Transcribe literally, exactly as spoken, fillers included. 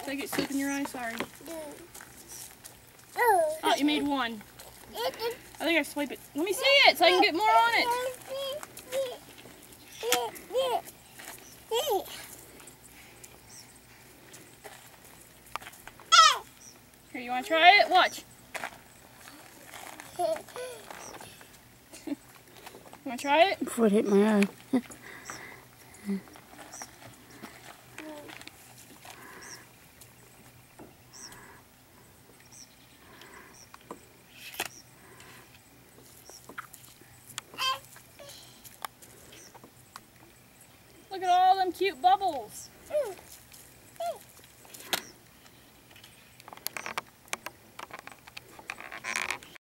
Did I get soap in your eye? Sorry. Oh, you made one. I think I swipe it. Let me see it so I can get more on it. Here, you want to try it? Watch. You want to try it? Before it hit my eye. Look at all them cute bubbles.